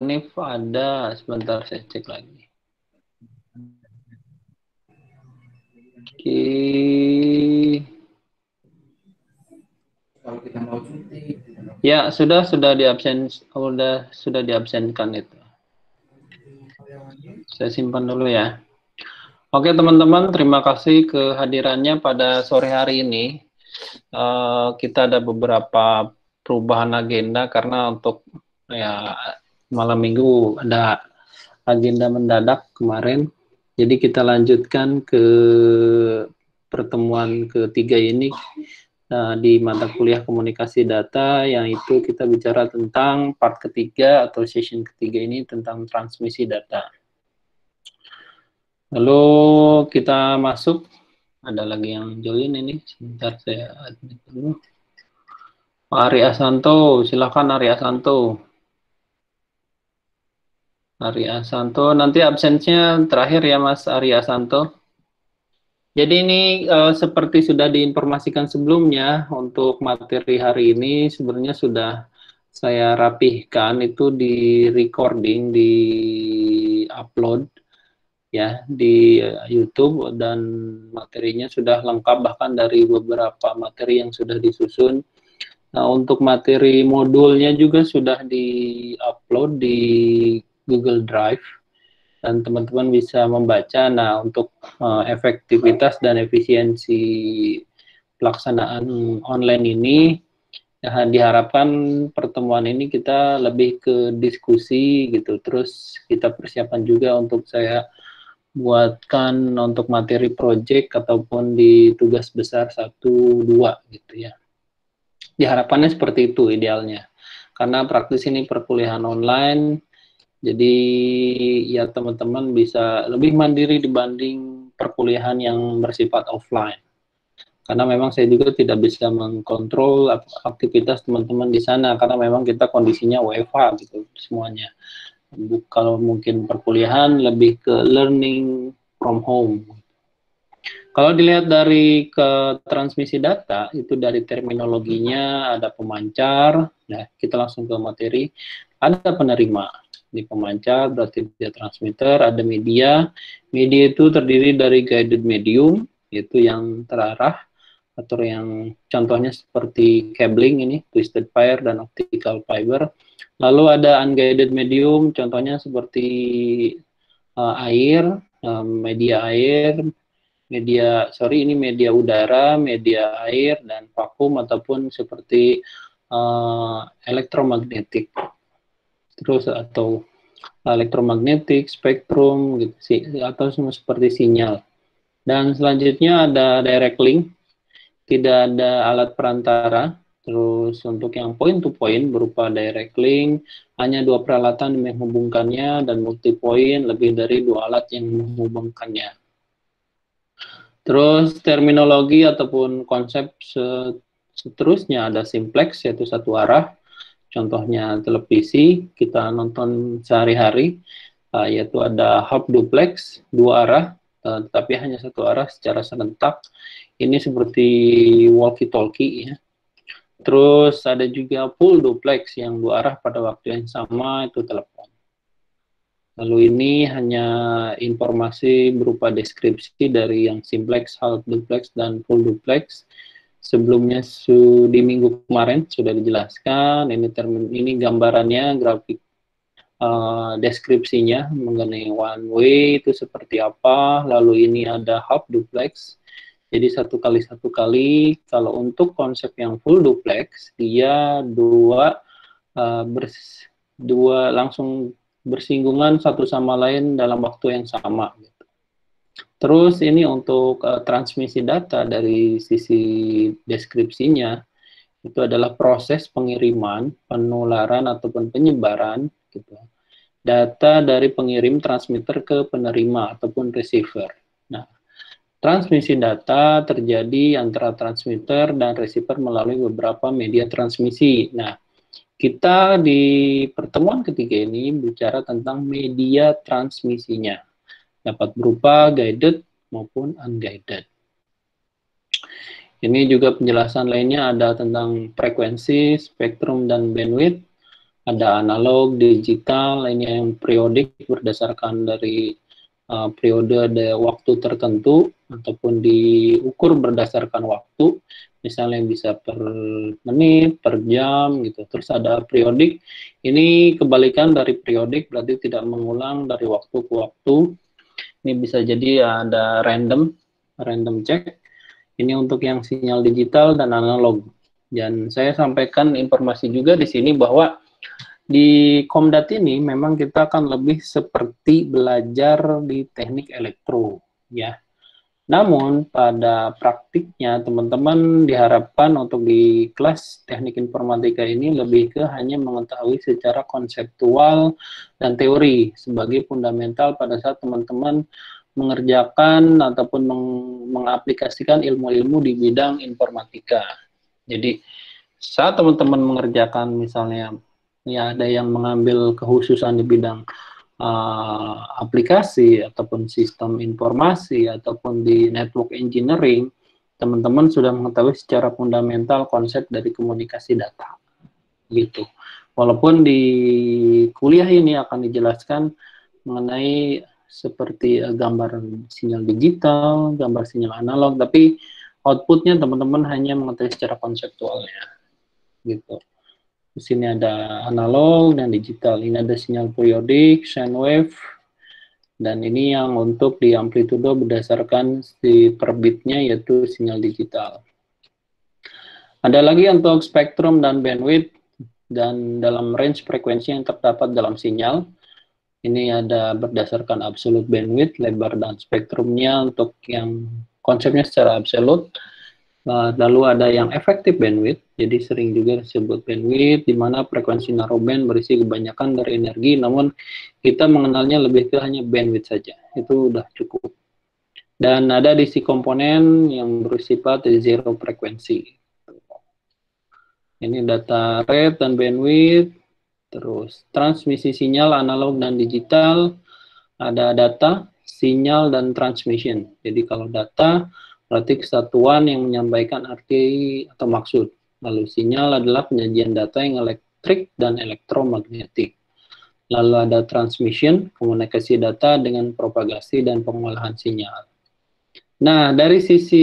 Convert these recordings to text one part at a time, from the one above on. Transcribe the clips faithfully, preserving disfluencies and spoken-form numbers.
Nif ada, sebentar saya cek lagi. Oke. Kalau kita mau cuti. Ya, sudah sudah diabsen, sudah sudah diabsenkan itu. Saya simpan dulu ya. Oke teman-teman, terima kasih kehadirannya pada sore hari ini. Uh, kita ada beberapa perubahan agenda karena untuk ya malam minggu ada agenda mendadak kemarin. Jadi kita lanjutkan ke pertemuan ketiga ini uh, di mata kuliah komunikasi data, yang itu kita bicara tentang part ketiga atau session ketiga ini tentang transmisi data. Lalu kita masuk, ada lagi yang join ini, sebentar saya admit dulu. Pak Ari Asanto, silakan Ari Asanto. Ari Asanto, nanti absensinya terakhir ya Mas Ari Asanto. Jadi ini uh, seperti sudah diinformasikan sebelumnya, untuk materi hari ini sebenarnya sudah saya rapihkan, itu di recording, di upload ya di YouTube, dan materinya sudah lengkap bahkan dari beberapa materi yang sudah disusun. Nah, untuk materi modulnya juga sudah di-upload di Google Drive dan teman-teman bisa membaca. Nah, untuk uh, efektivitas dan efisiensi pelaksanaan online ini, ya, diharapkan pertemuan ini kita lebih ke diskusi gitu. Terus kita persiapan juga untuk saya buatkan untuk materi project ataupun di tugas besar satu dua gitu ya. Diharapkannya seperti itu idealnya. Karena praktis ini perkuliahan online, jadi ya teman-teman bisa lebih mandiri dibanding perkuliahan yang bersifat offline. Karena memang saya juga tidak bisa mengkontrol aktivitas teman-teman di sana, karena memang kita kondisinya W F H gitu semuanya. Kalau mungkin perkuliahan lebih ke learning from home. Kalau dilihat dari ke transmisi data, itu dari terminologinya ada pemancar, nah kita langsung ke materi, ada penerima. Di pemancar berarti dia transmitter, ada media, media itu terdiri dari guided medium, yaitu yang terarah, atau yang contohnya seperti cabling ini, twisted pair dan optical fiber. Lalu ada unguided medium, contohnya seperti uh, air, uh, media air, media sorry ini media udara, media air, dan vakum, ataupun seperti uh, elektromagnetik, terus atau elektromagnetik, spektrum gitu sih, atau seperti sinyal. Dan selanjutnya ada direct link, tidak ada alat perantara. Terus untuk yang point to point berupa direct link, hanya dua peralatan yang menghubungkannya, dan multi point lebih dari dua alat yang menghubungkannya. Terus terminologi ataupun konsep seterusnya ada simplex, yaitu satu arah. Contohnya televisi, kita nonton sehari-hari, yaitu ada half duplex, dua arah, tetapi hanya satu arah secara serentak. Ini seperti walkie-talkie ya. Terus ada juga full duplex yang dua arah pada waktu yang sama, itu telepon. Lalu ini hanya informasi berupa deskripsi dari yang simplex, half duplex, dan full duplex. Sebelumnya su, di minggu kemarin sudah dijelaskan, ini termin, ini gambarannya, grafik uh, deskripsinya mengenai one way itu seperti apa. Lalu ini ada half duplex, jadi satu kali satu kali. Kalau untuk konsep yang full duplex, dia dua uh, bers, dua langsung bersinggungan satu sama lain dalam waktu yang sama. Gitu. Terus ini untuk uh, transmisi data dari sisi deskripsinya, itu adalah proses pengiriman, penularan ataupun penyebaran gitu, data dari pengirim transmitter ke penerima ataupun receiver. Nah, transmisi data terjadi antara transmitter dan receiver melalui beberapa media transmisi. Nah, kita di pertemuan ketiga ini bicara tentang media transmisinya. Dapat berupa guided maupun unguided. Ini juga penjelasan lainnya ada tentang frekuensi, spektrum, dan bandwidth. Ada analog, digital, ini yang periodik berdasarkan dari uh, periode ada waktu tertentu ataupun diukur berdasarkan waktu, misalnya bisa per menit, per jam gitu. Terus ada periodik, ini kebalikan dari periodik, berarti tidak mengulang dari waktu ke waktu. Ini bisa jadi ada random, random check. Ini untuk yang sinyal digital dan analog. Dan saya sampaikan informasi juga di sini bahwa di Komdat ini memang kita akan lebih seperti belajar di teknik elektro, ya. Namun pada praktiknya teman-teman diharapkan untuk di kelas teknik informatika ini lebih ke hanya mengetahui secara konseptual dan teori sebagai fundamental pada saat teman-teman mengerjakan ataupun meng mengaplikasikan ilmu-ilmu di bidang informatika. Jadi saat teman-teman mengerjakan misalnya ya ada yang mengambil kekhususan di bidang uh, aplikasi ataupun sistem informasi ataupun di network engineering, teman-teman sudah mengetahui secara fundamental konsep dari komunikasi data gitu. Walaupun di kuliah ini akan dijelaskan mengenai seperti uh, gambar sinyal digital, gambar sinyal analog, tapi outputnya teman-teman hanya mengetahui secara konseptualnya gitu. Di sini ada analog dan digital. Ini ada sinyal periodik, sine wave, dan ini yang untuk di amplitudo berdasarkan si per bitnya yaitu sinyal digital. Ada lagi untuk spektrum dan bandwidth dan dalam range frekuensi yang terdapat dalam sinyal. Ini ada berdasarkan absolute bandwidth, lebar dan spektrumnya untuk yang konsepnya secara absolut. Lalu ada yang efektif bandwidth, jadi sering juga disebut bandwidth, di mana frekuensi narrowband berisi kebanyakan dari energi, namun kita mengenalnya lebih ke hanya bandwidth saja, itu udah cukup. Dan ada D C komponen yang bersifat zero frekuensi. Ini data rate dan bandwidth, terus transmisi sinyal analog dan digital, ada data, sinyal, dan transmission. Jadi kalau data, berarti kesatuan yang menyampaikan arti atau maksud. Lalu sinyal adalah penyajian data yang elektrik dan elektromagnetik. Lalu ada transmission, komunikasi data dengan propagasi dan pengolahan sinyal. Nah, dari sisi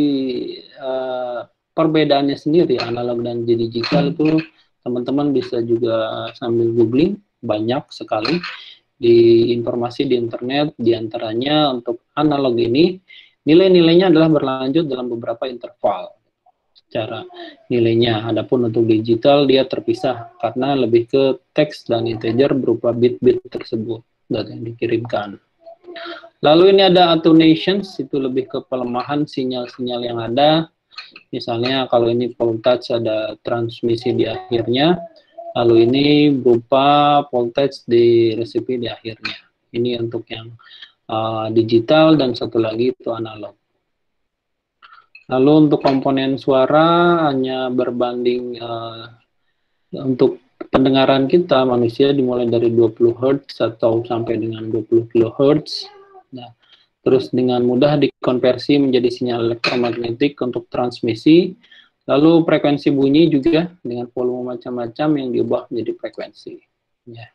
uh, perbedaannya sendiri, analog dan digital itu teman-teman bisa juga sambil googling, banyak sekali di informasi di internet, diantaranya untuk analog ini, nilai-nilainya adalah berlanjut dalam beberapa interval secara nilainya. Adapun untuk digital dia terpisah karena lebih ke teks dan integer berupa bit-bit tersebut data yang dikirimkan. Lalu ini ada attenuations, itu lebih ke pelemahan sinyal-sinyal yang ada. Misalnya kalau ini voltage ada transmisi di akhirnya, lalu ini berupa voltage di resipi di akhirnya. Ini untuk yang uh, digital dan satu lagi itu analog. Lalu untuk komponen suara hanya berbanding uh, untuk pendengaran kita manusia dimulai dari dua puluh hertz atau sampai dengan dua puluh kilohertz. Nah, terus dengan mudah dikonversi menjadi sinyal elektromagnetik untuk transmisi. Lalu frekuensi bunyi juga dengan volume macam-macam yang diubah menjadi frekuensi. Ya.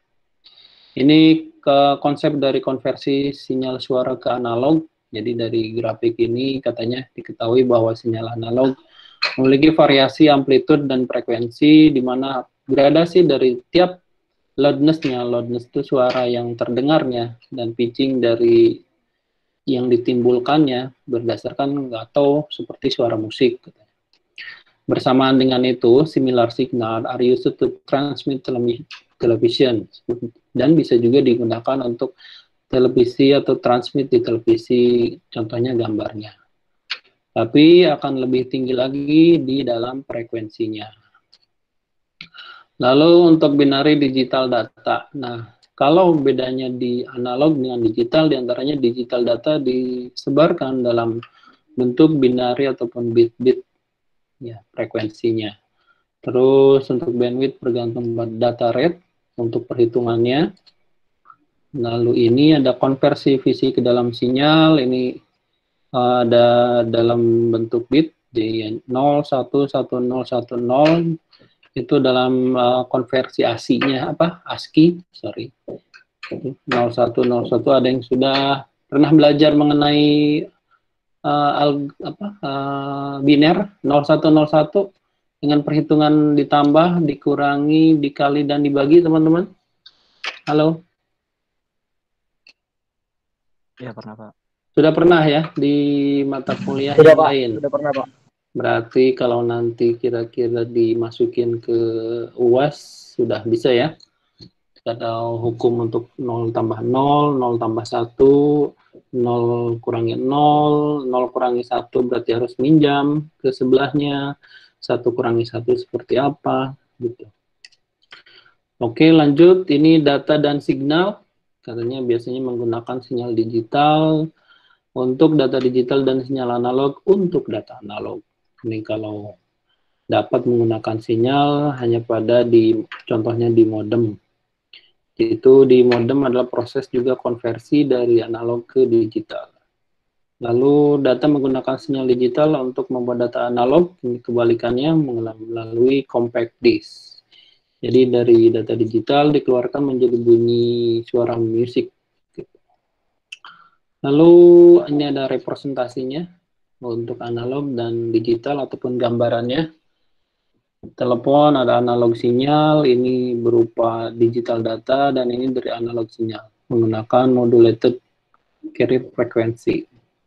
Ini ke konsep dari konversi sinyal suara ke analog. Jadi dari grafik ini katanya diketahui bahwa sinyal analog memiliki variasi amplitude dan frekuensi di mana gradasi dari tiap loudness-nya, loudness itu suara yang terdengarnya, dan pitching dari yang ditimbulkannya berdasarkan atau seperti suara musik. Bersamaan dengan itu, similar signal are used to transmit television dan bisa juga digunakan untuk televisi atau transmit di televisi, contohnya gambarnya. Tapi akan lebih tinggi lagi di dalam frekuensinya. Lalu untuk binary digital data. Nah, kalau bedanya di analog dengan digital, diantaranya digital data disebarkan dalam bentuk binary ataupun bit-bit ya frekuensinya. Terus untuk bandwidth bergantung pada data rate untuk perhitungannya. Lalu ini ada konversi visi ke dalam sinyal, ini uh, ada dalam bentuk bit di nol satu satu nol satu nol. Itu dalam uh, konversi ASCII-nya apa? ASCII, sorry. nol satu nol satu ada yang sudah pernah belajar mengenai uh, al, apa, uh, biner nol satu nol satu dengan perhitungan ditambah, dikurangi, dikali, dan dibagi, teman-teman? Halo? Ya, pernah, Pak. Sudah pernah ya di mata kuliah Sudah, yang Pak. lain? Sudah pernah, Pak. Berarti kalau nanti kira-kira dimasukin ke U A S, sudah bisa ya? Atau hukum untuk nol tambah nol, nol tambah satu, nol kurangi nol, nol kurangi satu berarti harus minjam ke sebelahnya, satu kurangi satu seperti apa, gitu. Oke, lanjut. Ini data dan signal. Katanya biasanya menggunakan sinyal digital untuk data digital dan sinyal analog untuk data analog. Ini kalau dapat menggunakan sinyal hanya pada di contohnya di modem. Itu di modem adalah proses juga konversi dari analog ke digital. Lalu data menggunakan sinyal digital untuk membuat data analog, ini kebalikannya melalui compact disc. Jadi dari data digital dikeluarkan menjadi bunyi suara musik. Lalu ini ada representasinya untuk analog dan digital ataupun gambarannya. Telepon ada analog sinyal, ini berupa digital data, dan ini dari analog sinyal menggunakan modulated carrier frekuensi.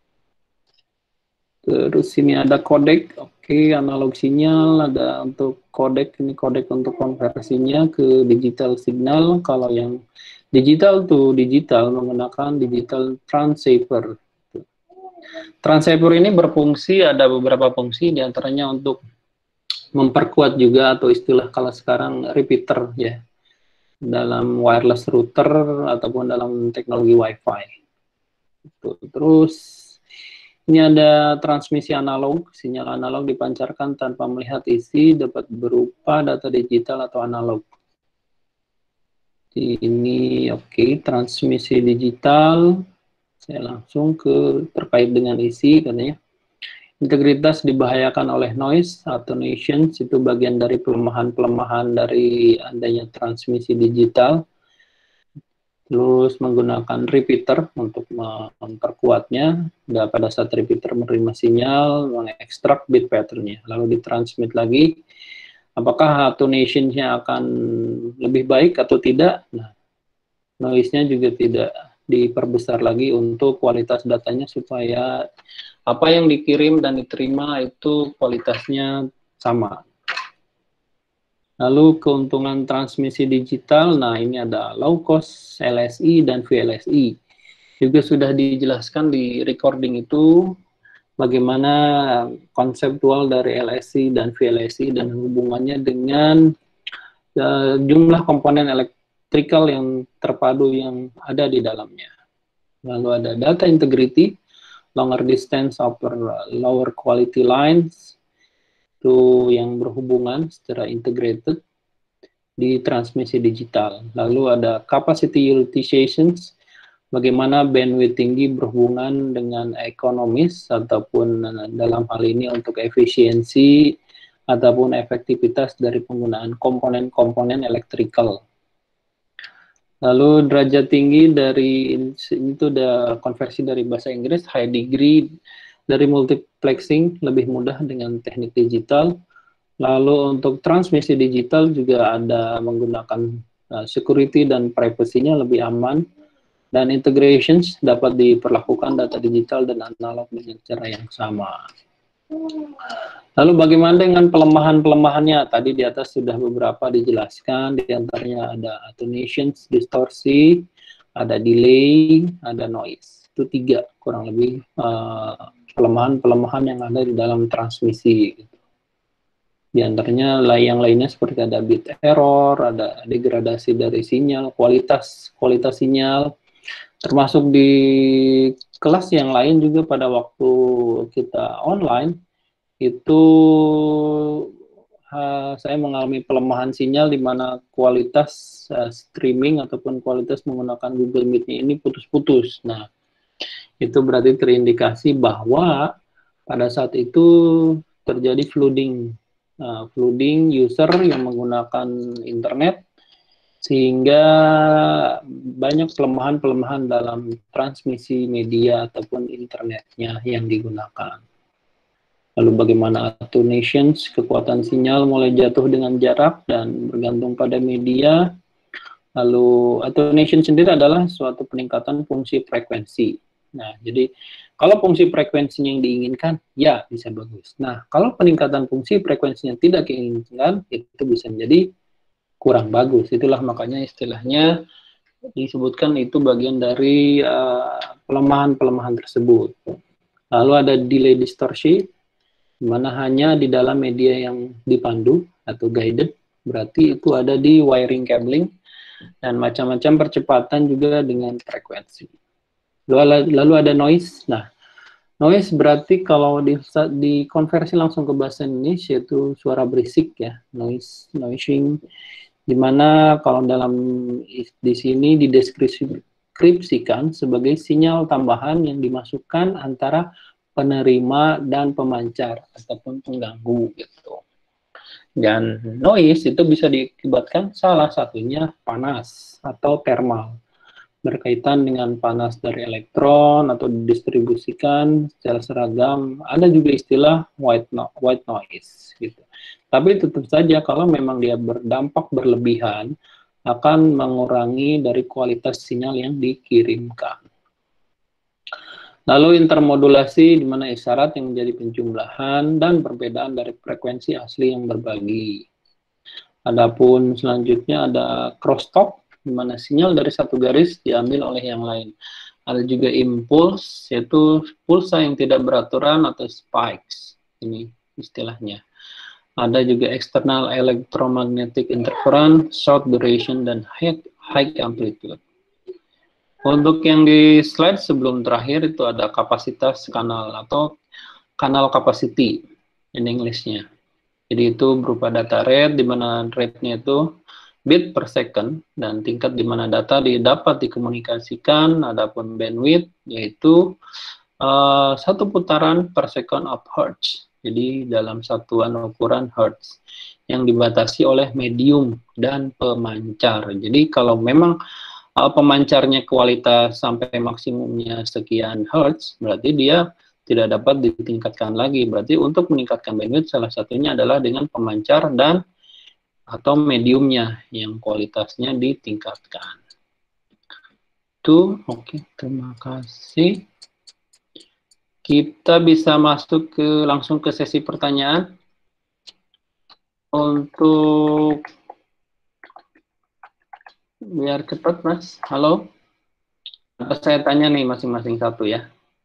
Terus ini ada kodek, oke, analog sinyal, ada untuk kodek, ini kodek untuk konversinya ke digital signal. Kalau yang digital tuh digital menggunakan digital transceiver. Transceiver ini berfungsi, ada beberapa fungsi, diantaranya untuk memperkuat juga, atau istilah kalau sekarang repeater ya, dalam wireless router ataupun dalam teknologi Wi-Fi. Terus ini ada transmisi analog, sinyal analog dipancarkan tanpa melihat isi, dapat berupa data digital atau analog. Ini oke, okay, transmisi digital. Saya langsung ke terkait dengan isi katanya. Integritas dibahayakan oleh noise, attenuations, itu bagian dari pelemahan-pelemahan dari adanya transmisi digital. Terus menggunakan repeater untuk memperkuatnya. Dan pada saat repeater menerima sinyal, mengekstrak bit pattern-nya, lalu ditransmit lagi. Apakah attenuation-nya akan lebih baik atau tidak? Nah, noise-nya juga tidak diperbesar lagi untuk kualitas datanya supaya apa yang dikirim dan diterima itu kualitasnya sama. Lalu keuntungan transmisi digital, nah ini ada low cost, L S I, dan V L S I. Juga sudah dijelaskan di recording itu bagaimana konseptual dari L S I dan V L S I dan hubungannya dengan uh, jumlah komponen elektrikal yang terpadu yang ada di dalamnya. Lalu ada data integrity, longer distance over lower quality lines, itu yang berhubungan secara integrated di transmisi digital. Lalu ada capacity utilizations, bagaimana bandwidth tinggi berhubungan dengan ekonomis ataupun dalam hal ini untuk efisiensi ataupun efektivitas dari penggunaan komponen-komponen elektrikal. Lalu derajat tinggi dari itu ada konversi dari bahasa Inggris, high degree dari multiplexing, lebih mudah dengan teknik digital. Lalu untuk transmisi digital juga ada menggunakan uh, security dan privasinya lebih aman. Dan integrations dapat diperlakukan data digital dan analog dengan cara yang sama. Lalu bagaimana dengan pelemahan-pelemahannya? Tadi di atas sudah beberapa dijelaskan, diantaranya ada attenuations, distorsi, ada delay, ada noise. Itu tiga kurang lebih pelemahan-pelemahan uh, yang ada di dalam transmisi. Di antaranya yang lainnya seperti ada bit error, ada degradasi dari sinyal, kualitas kualitas sinyal, termasuk di kelas yang lain juga pada waktu kita online, itu uh, saya mengalami pelemahan sinyal di mana kualitas uh, streaming ataupun kualitas menggunakan Google Meet-nya ini putus-putus. Nah, itu berarti terindikasi bahwa pada saat itu terjadi flooding uh, flooding user yang menggunakan internet, sehingga banyak pelemahan-pelemahan dalam transmisi media ataupun internetnya yang digunakan. Lalu bagaimana attenuations, kekuatan sinyal mulai jatuh dengan jarak dan bergantung pada media. Lalu attenuation sendiri adalah suatu peningkatan fungsi frekuensi. Nah, jadi kalau fungsi frekuensinya yang diinginkan, ya bisa bagus. Nah, kalau peningkatan fungsi frekuensinya tidak diinginkan, itu bisa menjadi kurang bagus. Itulah makanya istilahnya disebutkan itu bagian dari pelemahan-pelemahan uh, tersebut. Lalu ada delay distortion, di mana hanya di dalam media yang dipandu atau guided, berarti itu ada di wiring cabling, dan macam-macam percepatan juga dengan frekuensi. Lalu, lalu ada noise. Nah, noise berarti kalau di, dikonversi langsung ke bahasa Indonesia itu suara berisik ya, noise, noising. Dimana kalau dalam di sini dideskripsikan sebagai sinyal tambahan yang dimasukkan antara penerima dan pemancar ataupun pengganggu gitu. Dan noise itu bisa diakibatkan salah satunya panas atau thermal, berkaitan dengan panas dari elektron atau didistribusikan secara seragam. Ada juga istilah white, no white noise gitu. Tapi tetap saja kalau memang dia berdampak berlebihan, akan mengurangi dari kualitas sinyal yang dikirimkan. Lalu intermodulasi, di mana isyarat yang menjadi penjumlahan dan perbedaan dari frekuensi asli yang berbagi. Adapun selanjutnya ada crosstalk, di mana sinyal dari satu garis diambil oleh yang lain. Ada juga impuls, yaitu pulsa yang tidak beraturan atau spikes, ini istilahnya. Ada juga external electromagnetic interference, short duration, dan high, high amplitude. Untuk yang di slide sebelum terakhir itu ada kapasitas kanal atau kanal capacity in English-nya. Jadi itu berupa data rate, di mana rate-nya itu bit per second, dan tingkat di mana data dapat dikomunikasikan. Adapun bandwidth yaitu uh, satu putaran per second of hertz. Jadi dalam satuan ukuran hertz yang dibatasi oleh medium dan pemancar. Jadi kalau memang uh, pemancarnya kualitas sampai maksimumnya sekian hertz, berarti dia tidak dapat ditingkatkan lagi. Berarti untuk meningkatkan bandwidth salah satunya adalah dengan pemancar dan atau mediumnya yang kualitasnya ditingkatkan. Itu oke, okay, terima kasih. Kita bisa masuk ke langsung ke sesi pertanyaan. Untuk biar cepat, Mas. Halo. Saya tanya nih masing-masing satu ya.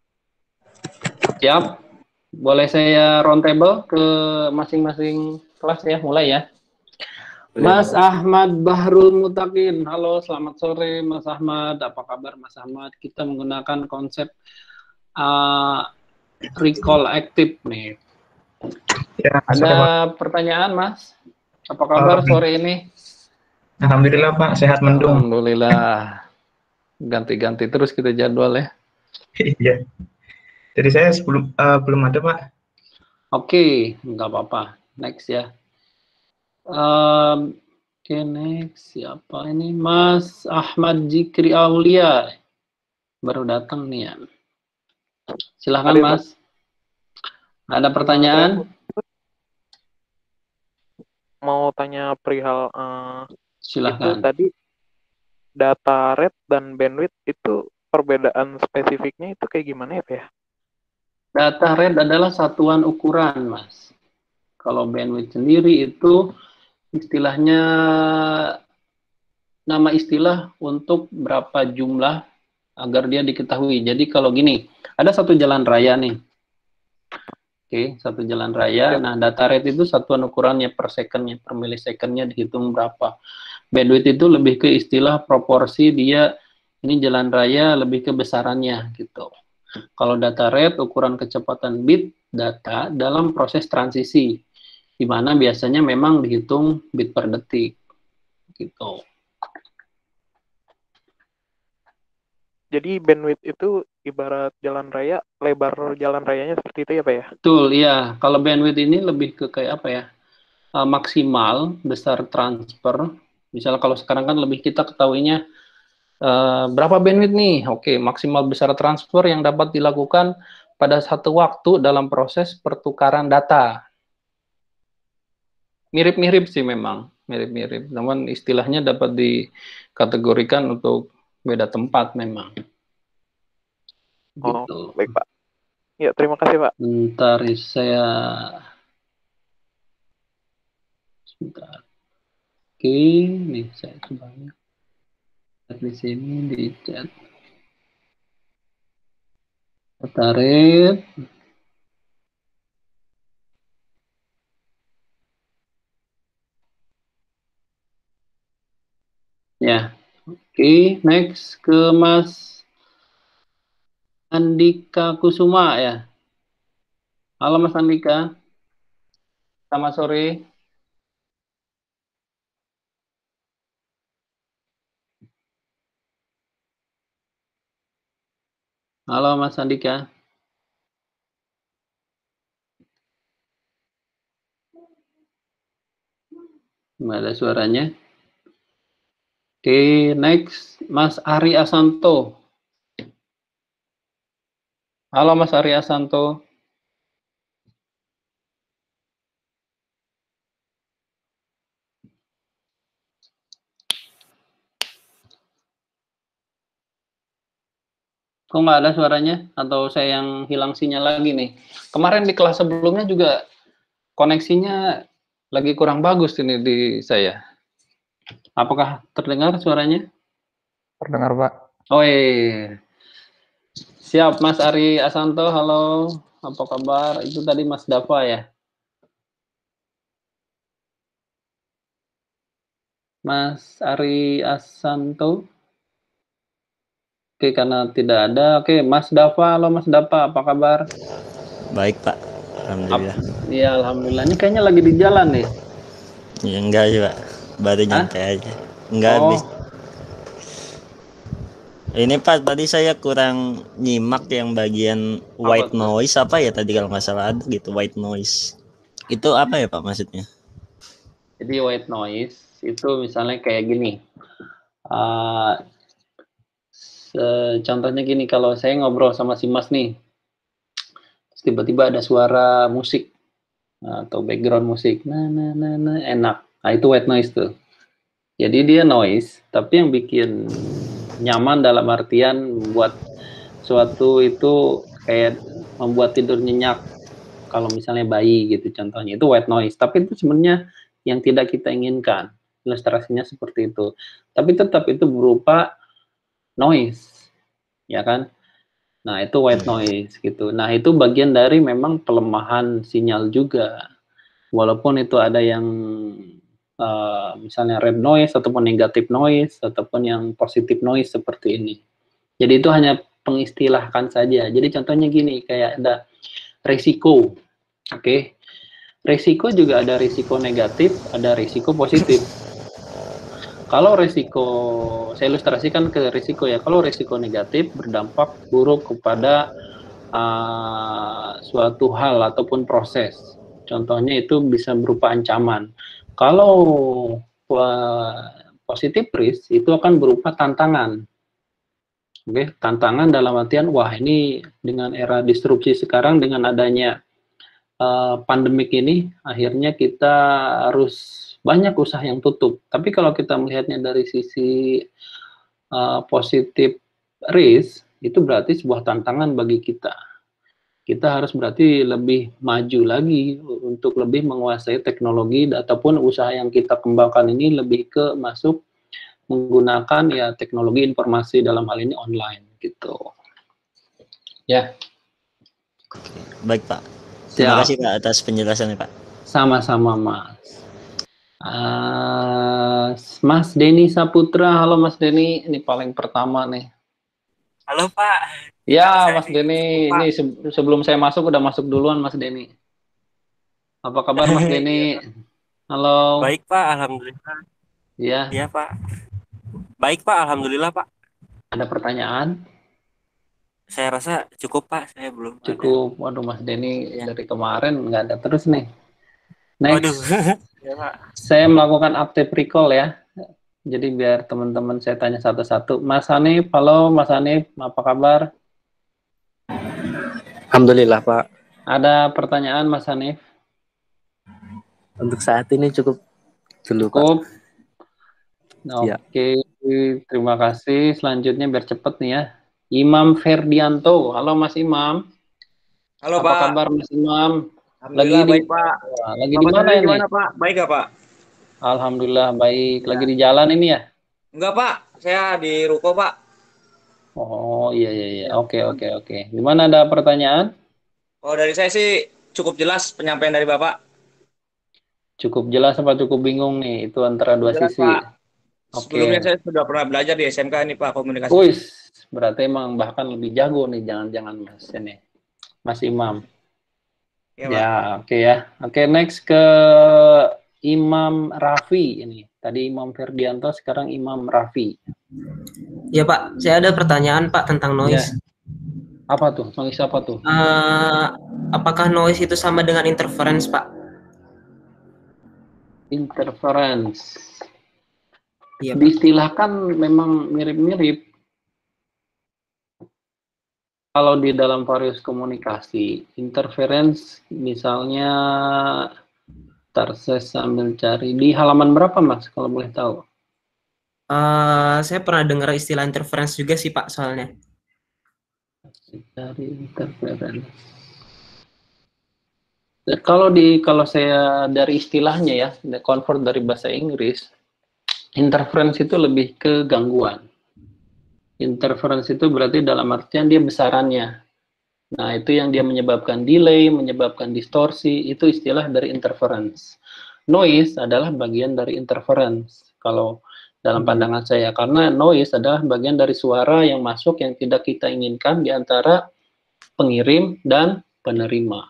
Siap. Boleh saya roundtable ke masing-masing kelas ya, mulai ya. Mas Ahmad Bahrul Mutakin. Halo, selamat sore Mas Ahmad. Apa kabar Mas Ahmad? Kita menggunakan konsep uh, recall active nih. Ya, ada sore, pertanyaan Mas? Apa kabar uh, sore ini? Alhamdulillah Pak, sehat mendung. Alhamdulillah. Ganti-ganti terus kita jadwal ya. Iya. Jadi saya sebelum uh, belum ada Pak. Oke, nggak apa-apa. Next ya. Um, Oke, okay, next. Siapa ini? Mas Ahmad Zikri Aulia. Baru datang nih ya. Silahkan Mas. Ada pertanyaan? Mau tanya perihal uh, silahkan. Itu tadi data rate dan bandwidth itu perbedaan spesifiknya itu kayak gimana ya Pak ya? Data rate adalah satuan ukuran Mas. Kalau bandwidth sendiri itu istilahnya nama istilah untuk berapa jumlah agar dia diketahui. Jadi kalau gini, ada satu jalan raya nih. Oke, satu jalan raya. Nah, data rate itu satuan ukurannya per secondnya, per milisecondnya dihitung berapa. Bandwidth itu lebih ke istilah proporsi dia, ini jalan raya lebih ke besarannya gitu. Kalau data rate ukuran kecepatan bit data dalam proses transisi, di mana biasanya memang dihitung bit per detik gitu. Jadi bandwidth itu ibarat jalan raya, lebar jalan rayanya seperti itu ya Pak ya? Betul, iya. Kalau bandwidth ini lebih ke kayak apa ya? uh, maksimal besar transfer. Misalnya kalau sekarang kan lebih kita ketahuinya uh, berapa bandwidth nih? Oke, maksimal besar transfer yang dapat dilakukan pada satu waktu dalam proses pertukaran data. Mirip-mirip sih memang, mirip-mirip. Namun istilahnya dapat dikategorikan untuk beda tempat memang. Oh, Gitu. baik Pak. Ya, terima kasih Pak. Bentar, saya sebentar. Oke, nih saya coba lihat di sini di chat. Tarik. Ya, oke, next ke Mas Andika Kusuma ya. Halo Mas Andika, selamat sore. Halo Mas Andika. Nggak ada suaranya. Oke, next Mas Ari Asanto. Halo Mas Ari Asanto. Kok nggak ada suaranya? Atau saya yang hilang sinyal lagi nih? Kemarin di kelas sebelumnya juga koneksinya lagi kurang bagus ini di saya. Apakah terdengar suaranya? Terdengar, Pak. Oh iya. Siap Mas Ari Asanto, halo. Apa kabar? Itu tadi Mas Dava ya? Mas Ari Asanto. Oke, karena tidak ada. Oke, Mas Dava, halo Mas Dava, apa kabar? Baik Pak, alhamdulillah. Iya, alhamdulillah. Ini kayaknya lagi di jalan nih. Ya enggak sih Pak, baru nyampe aja. Enggak Oh. habis. Ini Pak, tadi saya kurang nyimak yang bagian white tuh? noise apa ya tadi kalau nggak salah ada gitu white noise. Itu apa ya Pak maksudnya? Jadi white noise itu misalnya kayak gini. Uh, contohnya gini, kalau saya ngobrol sama si Mas nih, tiba-tiba ada suara musik atau background musik, nah, nah, nah, nah, enak. Nah itu white noise tuh. Jadi dia noise, tapi yang bikin nyaman dalam artian membuat suatu itu kayak membuat tidur nyenyak. Kalau misalnya bayi gitu contohnya, itu white noise. Tapi itu sebenarnya yang tidak kita inginkan. Ilustrasinya seperti itu. Tapi tetap itu berupa noise, ya kan? Nah itu white noise gitu. Nah itu bagian dari memang pelemahan sinyal juga. Walaupun itu ada yang uh, misalnya red noise ataupun negatif noise ataupun yang positif noise seperti ini. Jadi itu hanya pengistilahkan saja. Jadi contohnya gini, kayak ada resiko, oke? Okay? Resiko juga ada risiko negatif, ada risiko positif. Kalau risiko, saya ilustrasikan ke risiko ya. Kalau risiko negatif berdampak buruk kepada uh, suatu hal ataupun proses. Contohnya itu bisa berupa ancaman. Kalau uh, positif risk itu akan berupa tantangan. Oke, okay? Tantangan dalam artian wah ini dengan era disrupsi sekarang dengan adanya uh, pandemik ini akhirnya kita harus banyak usaha yang tutup. Tapi kalau kita melihatnya dari sisi uh, positif risk itu berarti sebuah tantangan bagi kita. Kita harus berarti lebih maju lagi untuk lebih menguasai teknologi ataupun usaha yang kita kembangkan ini lebih ke masuk menggunakan ya teknologi informasi dalam hal ini online gitu. Ya. Baik Pak. Terima Siap. kasih Pak atas penjelasannya Pak. Sama-sama Mas. Uh, Mas Denny Saputra, halo Mas Denny, ini paling pertama nih. Halo Pak. Ya Mas Denny, ini se sebelum saya masuk udah masuk duluan Mas Denny. Apa kabar Mas Denny? Halo. Baik Pak, alhamdulillah. Iya. Iya Pak. Baik Pak, alhamdulillah Pak. Ada pertanyaan? Saya rasa cukup Pak, saya belum. Cukup. Ada. Waduh Mas Denny ya. Dari kemarin nggak ada terus nih. Next. Waduh. Ya, Pak. Saya melakukan update recall ya. Jadi biar teman-teman saya tanya satu-satu. Mas Hanif, halo Mas Hanif, apa kabar? Alhamdulillah Pak. Ada pertanyaan Mas Hanif? Untuk saat ini cukup dulu Pak. Cukup. Ya. Oke, terima kasih. Selanjutnya biar cepet nih ya. Imam Ferdianto, halo Mas Imam. Halo Apa Pak. kabar Mas Imam? Alhamdulillah Lagi di, baik Pak. Wah, lagi di Bapak mana sendiri ini? gimana Pak? Baik gak Pak? Alhamdulillah baik. Ya. Lagi di jalan ini ya? Enggak Pak, saya di ruko Pak. Oh iya iya iya. Ya. Oke oke oke. Gimana, ada pertanyaan? Oh dari saya sih cukup jelas penyampaian dari Bapak. Cukup jelas apa cukup bingung nih? Itu antara dua Jelas sisi. Pak. Oke. Sebelumnya saya sudah pernah belajar di S M K ini Pak komunikasi. Wis, berarti emang bahkan lebih jago nih, jangan-jangan Mas ini. Mas Imam. Ya, Pak. Ya, oke ya. Oke, next ke Imam Raffi ini. Tadi Imam Ferdianto, sekarang Imam Raffi. Ya Pak, saya ada pertanyaan Pak tentang noise. Ya. Apa tuh? Noise apa tuh? Uh, apakah noise itu sama dengan interference Pak? Interference. Iya, Pak. Diistilahkan memang mirip-mirip. Kalau di dalam various komunikasi, interference misalnya, ntar saya sambil cari. Di halaman berapa Mas, kalau boleh tahu? Uh, saya pernah dengar istilah interference juga sih Pak, soalnya. Cari interference. Kalau di kalau saya dari istilahnya ya, convert dari bahasa Inggris, interference itu lebih ke gangguan. Interference itu berarti dalam artian dia besarannya. Nah, itu yang dia menyebabkan delay, menyebabkan distorsi, itu istilah dari interference. Noise adalah bagian dari interference, kalau dalam pandangan saya. Karena noise adalah bagian dari suara yang masuk yang tidak kita inginkan di antara pengirim dan penerima.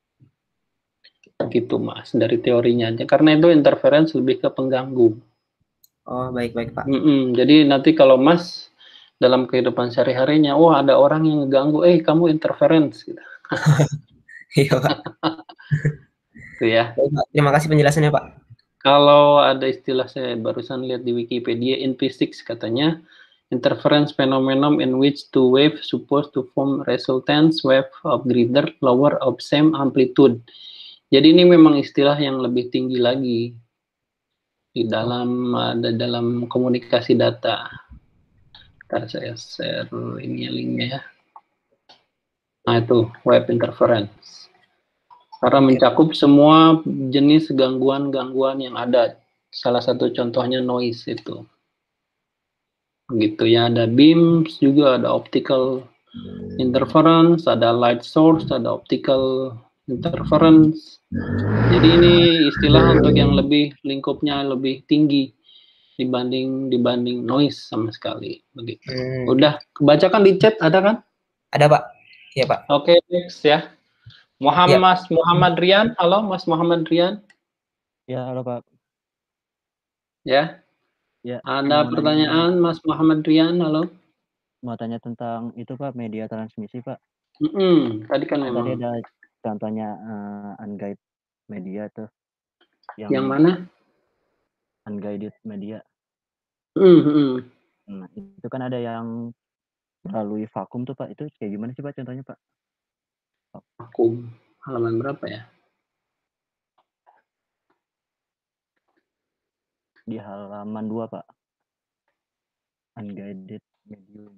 Gitu Mas, dari teorinya aja. Karena itu interference lebih ke pengganggu. Oh, baik-baik Pak. Mm-mm. Jadi nanti kalau Mas dalam kehidupan sehari-harinya, wah ada orang yang ngeganggu, eh kamu interference gitu. Iya Pak. Itu ya. Terima kasih penjelasannya Pak. Kalau ada istilah saya barusan lihat di Wikipedia, in physics katanya, interference phenomenon in which two waves supposed to form resultant wave of greater lower of same amplitude. Jadi ini memang istilah yang lebih tinggi lagi di dalam ada dalam komunikasi data. Ntar saya share ini linknya ya. Nah itu wave interference. Karena mencakup semua jenis gangguan-gangguan yang ada. Salah satu contohnya noise itu. Begitu ya, ada beams juga, ada optical interference, ada light source, ada optical interference. Jadi ini istilah untuk yang lebih lingkupnya lebih tinggi dibanding dibanding noise sama sekali begitu. Hmm. Udah kebacakan di chat ada kan? Ada Pak. Iya Pak. Oke, okay, next ya. Muhammad ya. Mas Muhammad Rian, halo Mas Muhammad Rian. Ya, halo Pak. Ya. Ya. Ada pertanyaan nanya, Mas Muhammad Rian, halo. Mau tanya tentang itu Pak, media transmisi Pak. Mm-hmm. Tadi kan nah, memang. Tadi ada contohnya uh, unguided media tuh. Yang, yang mana? Unguided media. Mm-hmm. Nah, itu kan ada yang melalui vakum tuh Pak. Itu kayak gimana sih Pak contohnya Pak? Vakum. Halaman berapa ya? Di halaman dua Pak. Unguided medium.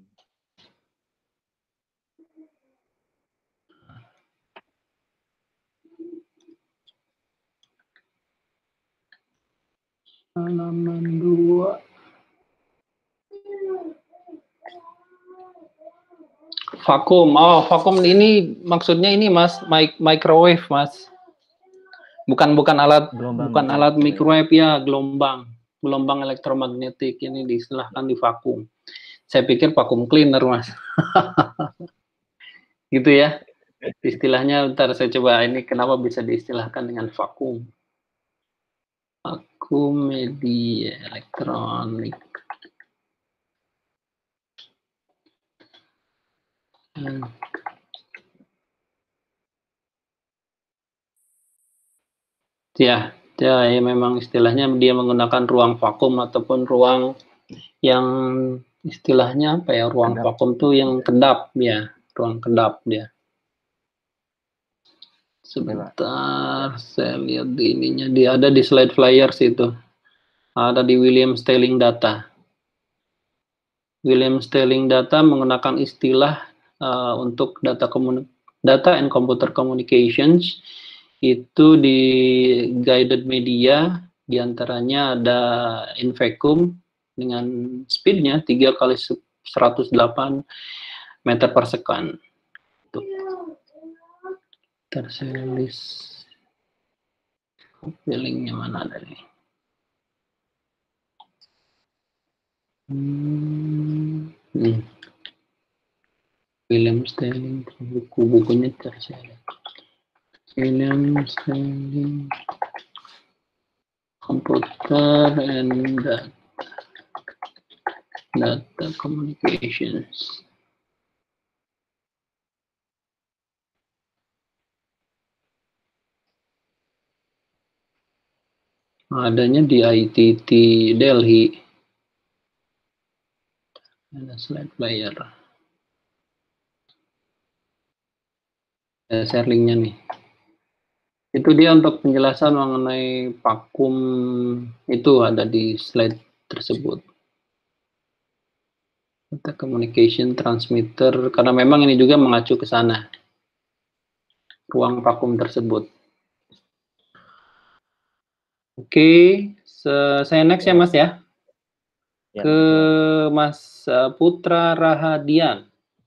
Halaman dua. Vakum. Oh, vakum ini maksudnya ini Mas, mic microwave Mas. Bukan bukan alat gelombang bukan alat microwave ya, gelombang. Gelombang elektromagnetik ini diistilahkan di vakum. Saya pikir vakum cleaner Mas. Gitu ya. Istilahnya ntar saya coba ini kenapa bisa diistilahkan dengan vakum. Vakum media elektronik. Hmm. Ya, Ya, ya memang istilahnya dia menggunakan ruang vakum ataupun ruang yang istilahnya apa ya, ruang Kedap. vakum tuh yang kedap ya, ruang kedap dia. Sebentar, saya lihat di ininya, dia ada di slide flyers itu, ada di William Stelling Data. William Stelling Data menggunakan istilah uh, untuk data komunik data and computer communications. Itu di guided media, diantaranya ada Invacom dengan speednya tiga kali seratus delapan meter per second. Tuh. Terselis. Linknya mana ada nih? Hmm. Hmm. William Stelling, buku-bukunya terselis. William Stelling Computer and Data, data Communications. Adanya di I T T Delhi. Ada slide player. Saya share linknya nih. Itu dia untuk penjelasan mengenai vakum itu ada di slide tersebut. Data communication transmitter, karena memang ini juga mengacu ke sana. Ruang vakum tersebut. Oke, saya next ya Mas ya. Ya, Ke Mas Putra Rahadian.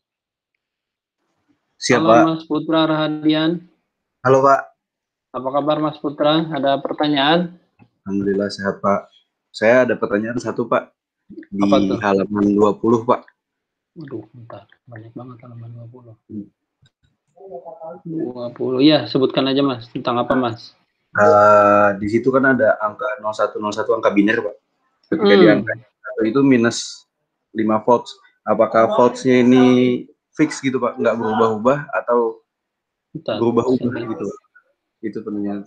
Siap, Halo Pak. Mas Putra Rahadian. Halo, Pak. Apa kabar Mas Putra? Ada pertanyaan? Alhamdulillah sehat, Pak. Saya ada pertanyaan satu, Pak. Di Apa tuh? halaman dua puluh, Pak. Waduh, bentar. Banyak banget halaman dua puluh. dua puluh. Ya, sebutkan aja Mas. Tentang apa, Mas? Uh, di situ kan ada angka nol satu nol satu, angka biner, Pak. Ketika Hmm. diangkat itu minus lima volts. Apakah voltsnya ini fix gitu, Pak? Nggak berubah-ubah atau Bentar, berubah-ubah sini. gitu, Pak? Itu pertanyaan.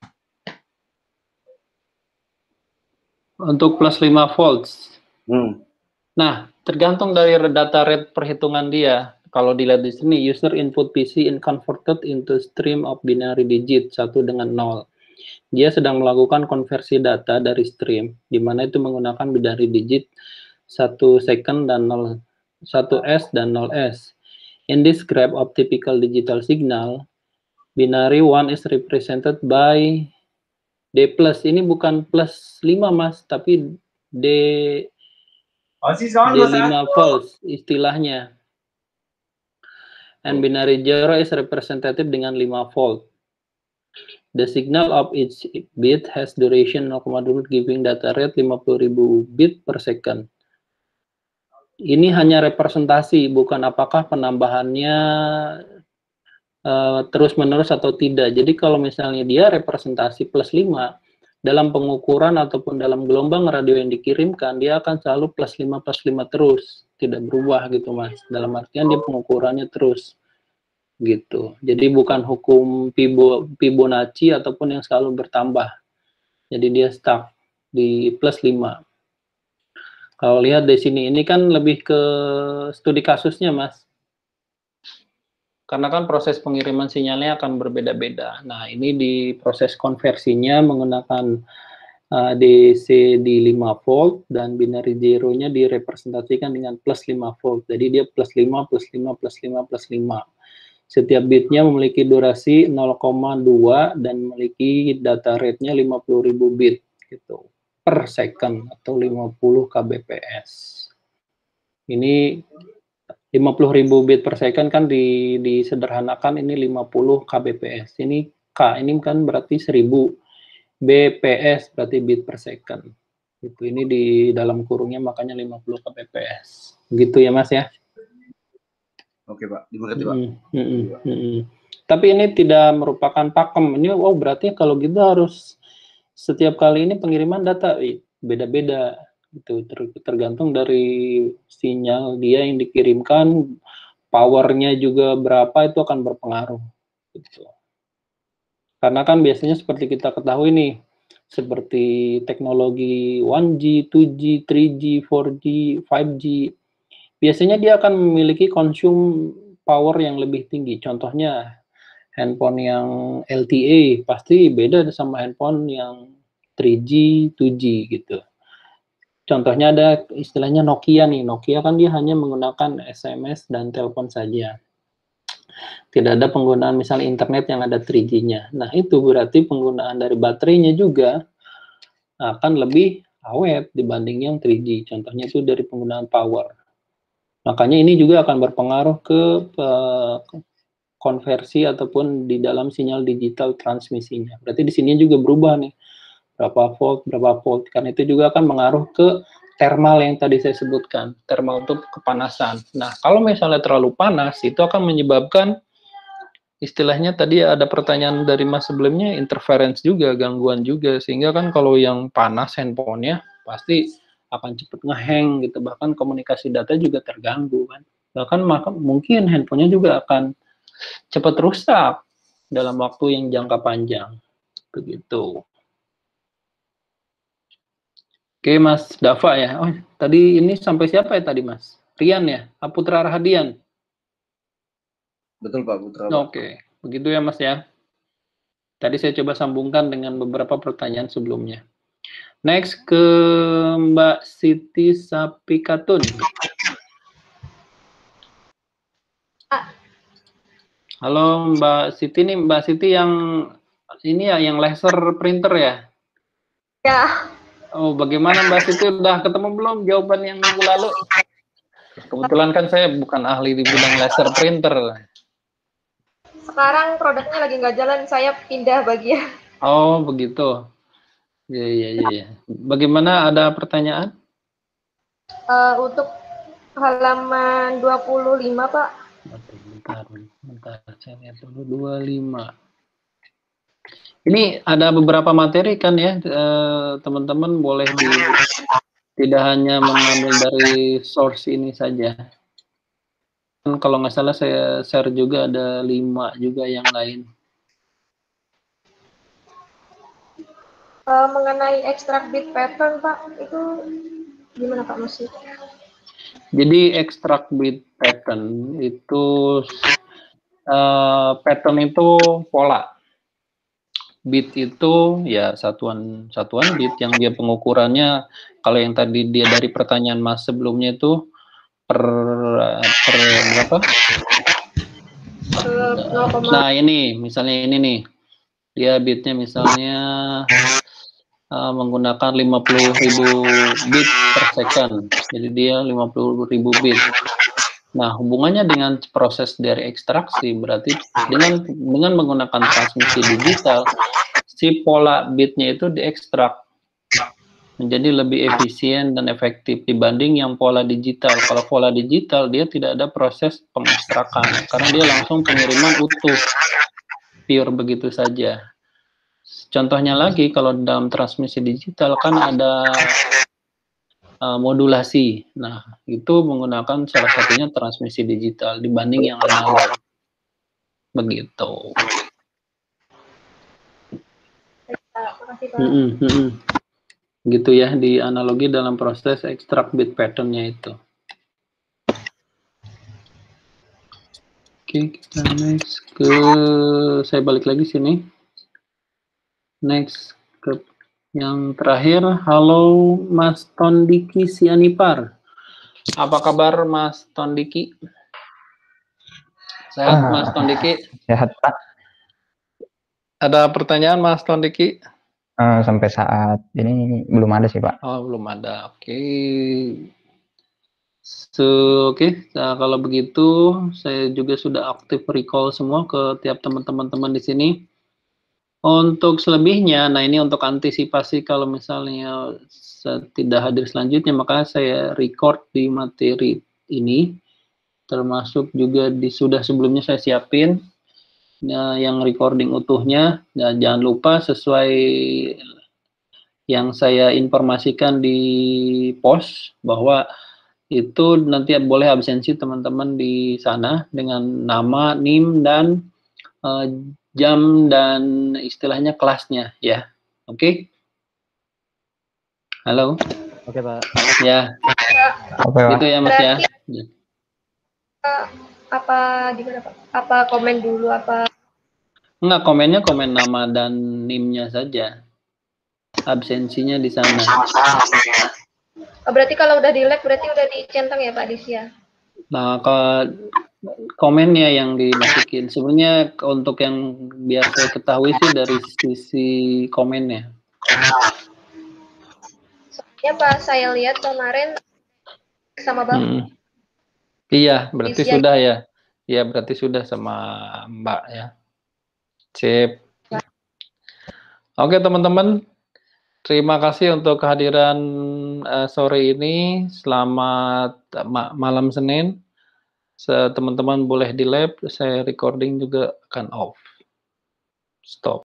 Untuk plus lima volts. Hmm. Nah, tergantung dari data rate perhitungan dia. Kalau dilihat di sini, user input P C in converted into stream of binary digit satu dengan nol. Dia sedang melakukan konversi data dari stream, di mana itu menggunakan binary digit satu second dan nol, satu S dan nol S. In this graph of typical digital signal, binary one is represented by D plus. Ini bukan plus lima Mas, tapi D, D lima volts istilahnya. And binary zero is representative dengan lima volt. The signal of each bit has duration nol koma dua giving data rate lima puluh ribu bit per second. Ini hanya representasi, bukan apakah penambahannya uh, terus-menerus atau tidak. Jadi kalau misalnya dia representasi plus lima, dalam pengukuran ataupun dalam gelombang radio yang dikirimkan, dia akan selalu plus lima plus lima terus, tidak berubah gitu Mas. Dalam artian dia pengukurannya terus gitu. Jadi bukan hukum Fibonacci ataupun yang selalu bertambah. Jadi dia stuck di plus lima. Kalau lihat di sini, ini kan lebih ke studi kasusnya Mas. Karena kan proses pengiriman sinyalnya akan berbeda-beda. Nah, ini di proses konversinya menggunakan uh, D C di lima volt dan binary zero-nya direpresentasikan dengan plus lima volt. Jadi dia plus lima, plus lima, plus lima, plus lima. Setiap bitnya memiliki durasi nol koma dua dan memiliki data rate-nya lima puluh ribu bit gitu per second atau lima puluh K B P S. Ini lima puluh ribu bit per second kan di, disederhanakan ini lima puluh K B P S. Ini K ini kan berarti seribu, B P S berarti bit per second. Gitu. Ini di dalam kurungnya makanya lima puluh K B P S. Gitu ya Mas ya. Oke Pak, dimengerti Pak. Mm, mm, mm, mm. Tapi ini tidak merupakan pakem. Ini oh berarti kalau gitu harus setiap kali ini pengiriman data beda-beda gitu, ter, tergantung dari sinyal dia yang dikirimkan, powernya juga berapa itu akan berpengaruh. Gitu. Karena kan biasanya seperti kita ketahui nih, seperti teknologi one G, two G, three G, four G, five G, biasanya dia akan memiliki konsum power yang lebih tinggi. Contohnya handphone yang L T E pasti beda sama handphone yang three G, two G gitu. Contohnya ada istilahnya Nokia nih. Nokia kan dia hanya menggunakan S M S dan telepon saja. Tidak ada penggunaan misalnya internet yang ada three G-nya. Nah, itu berarti penggunaan dari baterainya juga akan lebih awet dibanding yang three G. Contohnya itu dari penggunaan power. Makanya ini juga akan berpengaruh ke uh, konversi ataupun di dalam sinyal digital transmisinya. Berarti di sini juga berubah nih. Berapa volt, berapa volt. Karena itu juga akan mengaruh ke thermal yang tadi saya sebutkan. Thermal untuk kepanasan. Nah, kalau misalnya terlalu panas, itu akan menyebabkan, istilahnya tadi ada pertanyaan dari Mas sebelumnya, interference juga, gangguan juga. Sehingga kan kalau yang panas handphonenya, pasti akan cepat ngehang gitu. Bahkan komunikasi data juga terganggu kan. Bahkan maka, mungkin handphonenya juga akan cepat rusak dalam waktu yang jangka panjang. Begitu. Oke, Mas Dava ya. Oh, tadi ini sampai siapa ya tadi, Mas? Rian ya? Putra Rahadian? Betul, Pak Putra. Oke, begitu ya, Mas ya. Tadi saya coba sambungkan dengan beberapa pertanyaan sebelumnya. Next ke Mbak Siti Sapikatun. Halo Mbak Siti, nih Mbak Siti yang ini ya, yang laser printer ya? Ya. Oh, bagaimana Mbak Siti, udah ketemu belum jawaban yang minggu lalu? Kebetulan kan saya bukan ahli di bidang laser printer. Sekarang produknya lagi nggak jalan, saya pindah bagian. Oh, begitu. Iya, iya, iya. Bagaimana, ada pertanyaan? Uh, untuk halaman dua puluh lima, Pak. Bentar, bentar, saya lihat dulu dua puluh lima. Ini ada beberapa materi kan ya, teman-teman boleh di, tidak hanya mengambil dari source ini saja. Kalau nggak salah saya share juga ada lima juga yang lain. Uh, mengenai extract bit pattern, Pak, itu gimana Pak maksudnya? Jadi extract bit pattern itu uh, pattern itu pola. Bit itu ya satuan satuan bit yang dia pengukurannya, kalau yang tadi dia dari pertanyaan Mas sebelumnya itu per per berapa? Nah, ini misalnya ini nih. Dia bitnya misalnya uh, menggunakan lima puluh ribu bit per second. Jadi dia lima puluh ribu bit. Nah, hubungannya dengan proses dari ekstraksi berarti dengan dengan menggunakan transmisi digital, si pola bitnya itu diekstrak menjadi lebih efisien dan efektif dibanding yang pola digital. Kalau pola digital dia tidak ada proses pengekstrakan karena dia langsung pengiriman utuh, pure begitu saja. Contohnya lagi kalau dalam transmisi digital kan ada Uh, modulasi. Nah, itu menggunakan salah satunya transmisi digital dibanding yang analog. Begitu. Mm -mm, mm -mm. Gitu ya, di analogi dalam proses extract bit pattern-nya itu. Oke, kita next ke, saya balik lagi sini. Next ke yang terakhir. Halo Mas Tondiki Sianipar. Apa kabar Mas Tondiki? Sehat ah, Mas Tondiki? Sehat Pak. Ada pertanyaan Mas Tondiki? Uh, sampai saat ini belum ada sih Pak. Oh, belum ada. Oke. Okay. So, oke. Okay. Nah, kalau begitu saya juga sudah aktif recall semua ke tiap teman-teman di sini. Untuk selebihnya, nah ini untuk antisipasi kalau misalnya saya tidak hadir selanjutnya, maka saya record di materi ini, termasuk juga di sudah sebelumnya saya siapin nah, yang recording utuhnya. Nah, jangan lupa sesuai yang saya informasikan di post bahwa itu nanti boleh absensi teman-teman di sana dengan nama, N I M dan uh, jam dan istilahnya kelasnya ya. Oke. Okay? Halo. Oke, Pak. Ya. Oke, Pak. Itu ya Mas ya. Berarti eh, apa gimana Pak? Apa komen dulu apa? Enggak, komennya komen nama dan N I M-nya saja. Absensinya di sana. Oh, berarti kalau udah di lab berarti udah dicentang ya Pak Disya? Nah, kalau komennya yang dimasukin. Sebenarnya untuk yang biar saya ketahui sih dari sisi komennya. Soalnya Pak saya lihat kemarin sama Bang. Hmm. Iya, berarti Disya. sudah ya. Iya, berarti sudah sama Mbak ya. Sip. Oke, teman-teman. Terima kasih untuk kehadiran uh, sore ini. Selamat ma malam Senin. Teman-teman boleh di lab, saya recording juga akan off. Stop.